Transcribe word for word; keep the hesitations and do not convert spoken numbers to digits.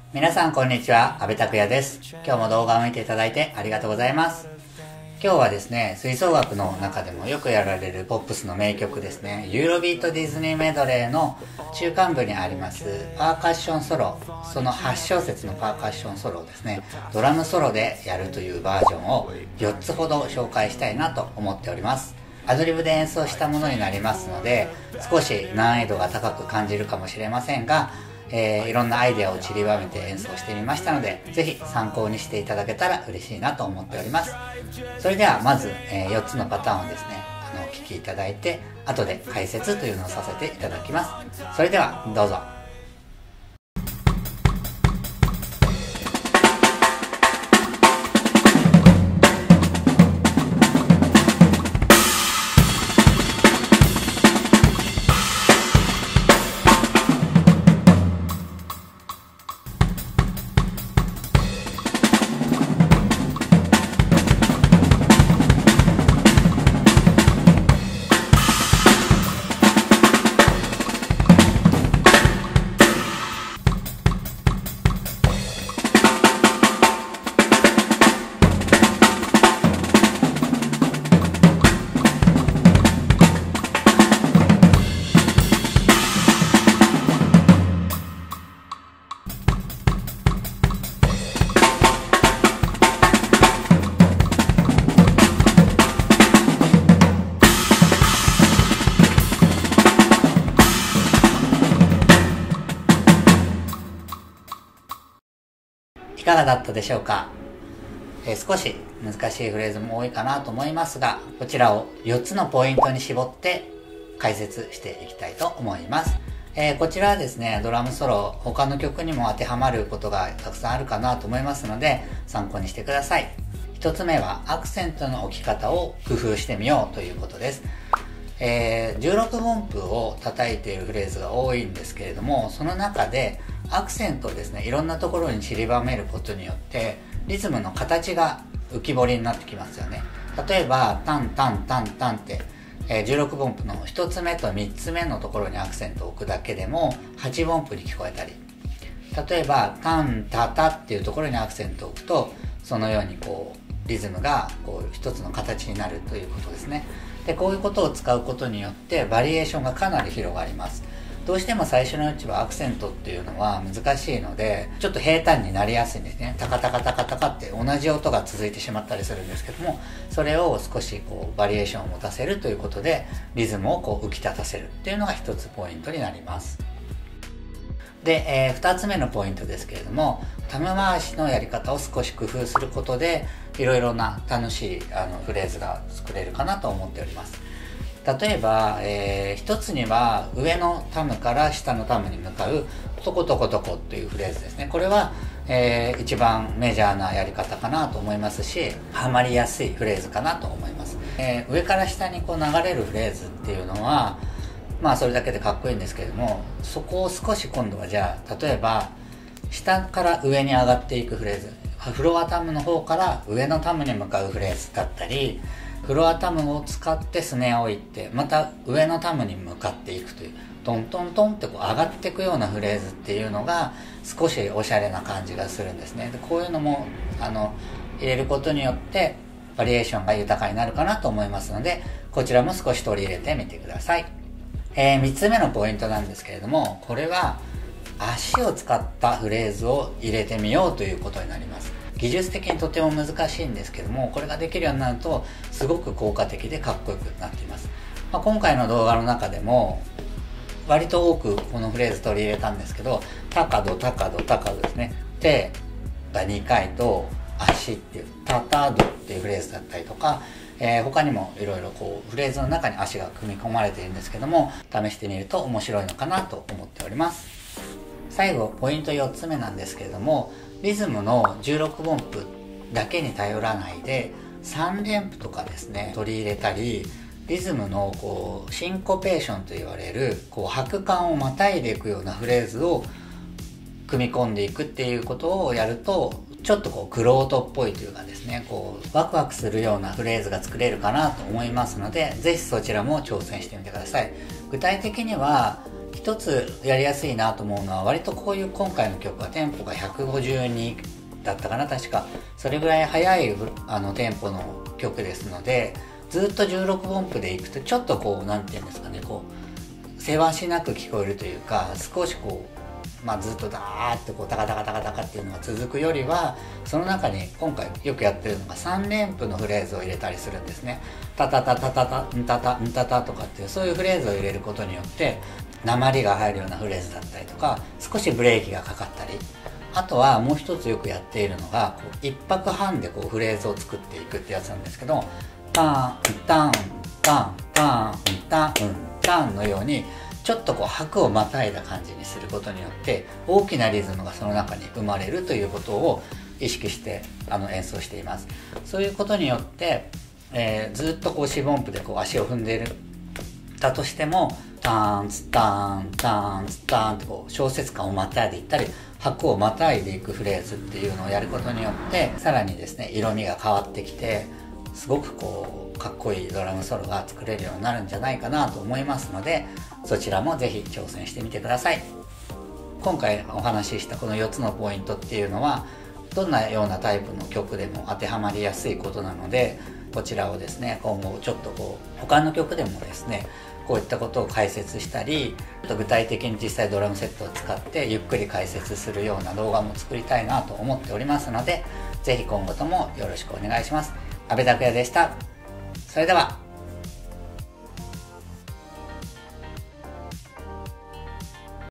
皆さんこんにちは、阿部拓也です。今日も動画を見ていただいてありがとうございます。今日はですね、吹奏楽の中でもよくやられるポップスの名曲ですね、ユーロビートディズニーメドレーの中間部にありますパーカッションソロ、そのはち小節のパーカッションソロをですね、ドラムソロでやるというバージョンをよっつほど紹介したいなと思っております。アドリブで演奏したものになりますので、少し難易度が高く感じるかもしれませんが、えー、いろんなアイデアを散りばめて演奏してみましたので、ぜひ参考にしていただけたら嬉しいなと思っております。それではまず、えー、よっつのパターンをですね、あのお聴きいただいて、後で解説というのをさせていただきます。それではどうぞ。いかがだったでしょうか。えー、少し難しいフレーズも多いかなと思いますが、こちらをよっつのポイントに絞って解説していきたいと思います。えー、こちらはですね、ドラムソロ他の曲にも当てはまることがたくさんあるかなと思いますので参考にしてください。ひとつめはアクセントの置き方を工夫してみようということです。えー、じゅうろく音符を叩いているフレーズが多いんですけれども、その中でアクセントをですね、いろんなところに散りばめることによってリズムの形が浮き彫りになってきますよね。例えばタンタンタンタンって、えー、じゅうろく音符のひとつめとみっつめのところにアクセントを置くだけでもはち音符に聞こえたり、例えばタンタタっていうところにアクセントを置くとそのようにこうリズムがこう一つの形になるということですね。でこういうことを使うことによってバリエーションがかなり広がります。どうしても最初のうちはアクセントっていうのは難しいのでちょっと平坦になりやすいんですね。タカタカタカタカって同じ音が続いてしまったりするんですけども、それを少しこうバリエーションを持たせるということでリズムをこう浮き立たせるっていうのが一つポイントになります。で、えー、ふたつめのポイントですけれども、タム回しのやり方を少し工夫することでいろいろな楽しいあのフレーズが作れるかなと思っております。例えば、えー、一つには上のタムから下のタムに向かうトコトコトコっていうフレーズですね。これは、えー、一番メジャーなやり方かなと思いますし、ハマりやすいフレーズかなと思います。えー、上から下にこう流れるフレーズっていうのはまあそれだけでかっこいいんですけれども、そこを少し今度はじゃあ例えば下から上に上がっていくフレーズ、フロアタムの方から上のタムに向かうフレーズだったり、フロアタムを使ってスネアを置いてまた上のタムに向かっていくというトントントンってこう上がっていくようなフレーズっていうのが少しおしゃれな感じがするんですね。でこういうのもあの入れることによってバリエーションが豊かになるかなと思いますので、こちらも少し取り入れてみてください。えー、みっつめのポイントなんですけれども、これは足を使ったフレーズを入れてみようということになります。技術的にとても難しいんですけども、これができるようになるとすごく効果的でかっこよくなっています。まあ、今回の動画の中でも割と多くこのフレーズ取り入れたんですけど、タカドタカドタカドですね。手がにかいと足っていうタタドっていうフレーズだったりとか、えー、他にもいろいろこうフレーズの中に足が組み込まれているんですけども、試してみると面白いのかなと思っております。最後ポイントよっつめなんですけれども、リズムのじゅうろく音符だけに頼らないでさん連符とかですね取り入れたり、リズムのこうシンコペーションと言われるこう拍感をまたいでいくようなフレーズを組み込んでいくっていうことをやると、ちょっとこうクロートっぽいというかですね、こうワクワクするようなフレーズが作れるかなと思いますので、ぜひそちらも挑戦してみてください。具体的には一つやりやすいなと思うのは、割とこういう今回の曲はテンポがひゃくごじゅうにだったかな、確か。それぐらい速いあのテンポの曲ですので、ずっとじゅうろくおんぷでいくとちょっとこうなんていうんですかね、こうせわしなく聞こえるというか、少しこう、まあ、ずっとダーッとこうタカタカタカタカっていうのが続くよりは、その中に今回よくやってるのがさんれんぷのフレーズを入れたりするんですね。タタタタタタンタタンタタとかっていう、そういうフレーズを入れることによって訛りが入るようなフレーズだったりとか、少しブレーキがかかったり、あとはもう一つよくやっているのが、こう一拍半でこうフレーズを作っていくってやつなんですけど、タンタンタンタンタンタンのようにちょっとこう拍をまたいだ感じにすることによって大きなリズムがその中に生まれるということを意識してあの演奏しています。そういうことによって、えー、ずっとこう四分音符でこう足を踏んでいるだとしても、タンツタンタンツタンってこう小節感をまたいでいったり、拍をまたいでいくフレーズっていうのをやることによって、さらにですね色味が変わってきて、すごくこうかっこいいドラムソロが作れるようになるんじゃないかなと思いますので、そちらもぜひ挑戦してみてください。今回お話ししたこのよっつのポイントっていうのは、どんなようなタイプの曲でも当てはまりやすいことなので、こちらをですね今後ちょっとこう他の曲でもですねこういったことを解説したり、具体的に実際ドラムセットを使ってゆっくり解説するような動画も作りたいなと思っておりますので、ぜひ今後ともよろしくお願いします。阿部拓也でした。それでは。